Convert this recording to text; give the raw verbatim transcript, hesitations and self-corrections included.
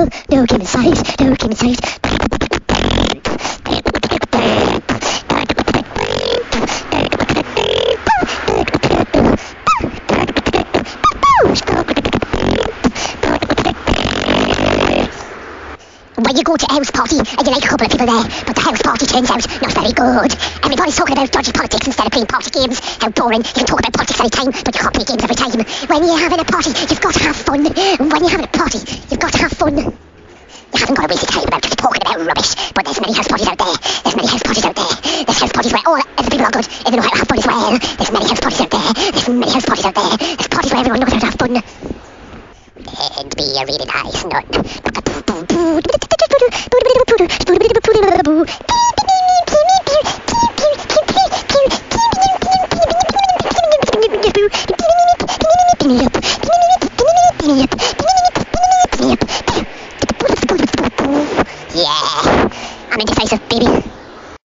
no, no, came in size, no, came in size. When you go to a house party and you like a couple of people there, but the house party turns out not very good. Everybody's talking about dodgy politics instead of playing party games. How boring. You can talk about politics any time, but you can't play games every time. When you're having a party, you've got to have fun. When you're having a party, you've got to have fun. You haven't got to waste your time about just talking about rubbish, but there's many house parties out there. There's many house parties out there. There's house parties where all the people are good and they know how to have fun as well. There's many house parties out there. There's many house parties out there. There's parties where everyone knows how to have fun. And be a really nice nut.